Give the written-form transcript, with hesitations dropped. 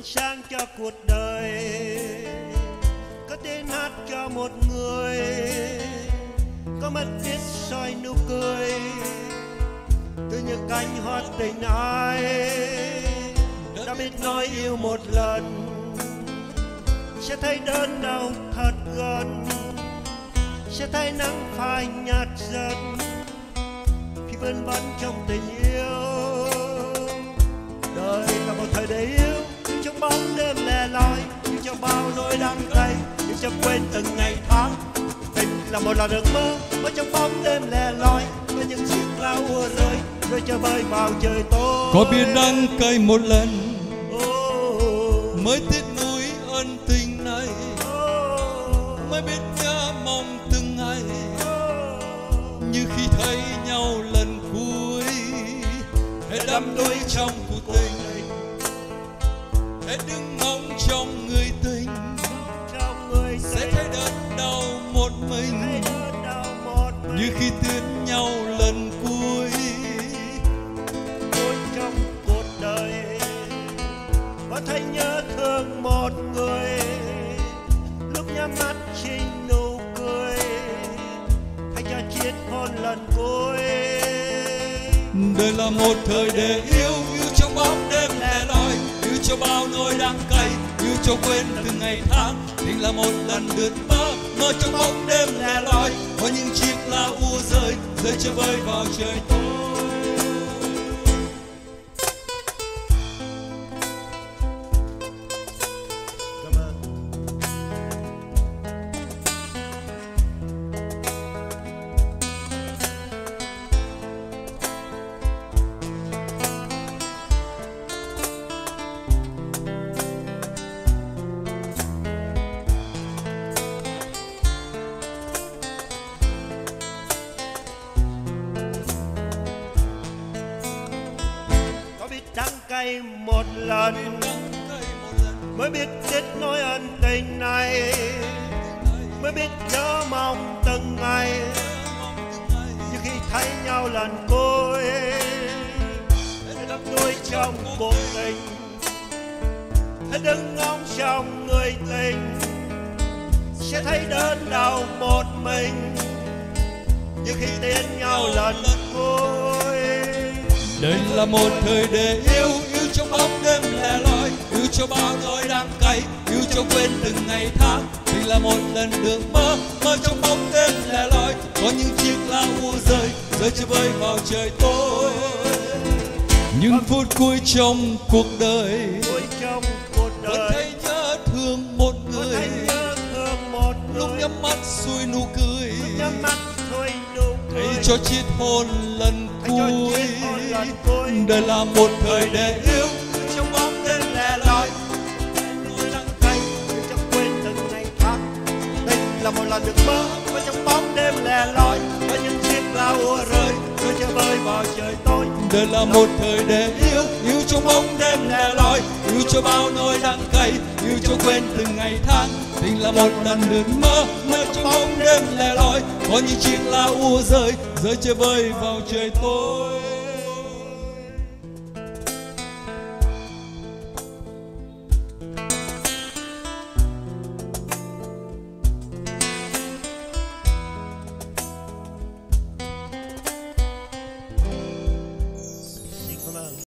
ánh sáng cho cuộc đời, có tiếng hát cho một người, có mắt biết soi nụ cười từ những cánh hoa tình ai đã biết nói yêu một lần sẽ thấy đớn đau thật gần, sẽ thấy nắng phai nhạt dần khi vươn vấn trong tình yêu. Đời là một thời để yêu, nhưng trong bóng đêm lẻ loi, nhưng trong bao nỗi đắng cay, nhưng cho quên từng ngày tháng. Tình là một làn ước mơ, ở trong bóng đêm lẻ loi, có những chiếc lá ùa rơi, rồi chờ bơi vào trời tối. Có biết đắng cay một lần mới tiếc nuối ân tình này, mới biết nhớ mong từng ngày như khi thấy nhau lần cuối. Hãy đắm đuối trong cuộc tình, hãy đứng ngóng trong người tình, sẽ thấy đớn đau một mình như khi tiến nhau lần cuối. Tôi trong cuộc đời có thấy nhớ thương một người, lúc nhắm mắt chỉ nụ cười, hãy cho chiếc hôn lần cuối. Đời là một thời để yêu, yêu trong bóng đêm lẻ loi, yêu cho bao nỗi đắng cay, yêu cho quên từng ngày tháng. Tình là một lần lướt mơ, mơ trong bóng đêm lẻ loi, có những chiếc lá úa rơi, rơi chơi vơi vào trời tối. Đắng cay một lần mới biết kết nối ân tình này, mới biết nhớ mong từng ngày như khi thấy nhau lần cuối. Hãy đắm đuối trong cuộc tình, hãy đứng ngóng trong người tình, sẽ thấy đớn đau một mình như khi tiến nhau lần cuối. Đây là một thời để yêu, yêu trong bóng đêm lẻ loi, yêu cho bao nỗi đắng cay, yêu cho quên từng ngày tháng. Tình là một lần được mơ, mơ trong bóng đêm lẻ loi, có những chiếc lá úa rơi, rơi chơi vơi vào trời tối. Những phút cuối trong cuộc đời, vẫn thấy nhớ thương một người, lúc nhắm mắt xuôi nụ cười, hãy cho chiếc hôn lần cuối. Đời là một thời để yêu, trong bóng đêm lẻ loi, nỗi đắng cay chẳng quên từng ngày tháng. Tình là một lần được mơ, và trong bóng đêm lẻ loi, có những chiếc lá úa rơi, rồi chơi vơi vào trời tối. Đời là một thời để yêu, yêu trong bóng đêm lẻ loi, yêu cho bao nỗi đắng cay, yêu cho quên từng ngày tháng. Tình là một lần được mơ, mơ trong bóng đêm lẻ loi, có những chiếc lá úa rơi, rơi chơi vơi vào trời tối.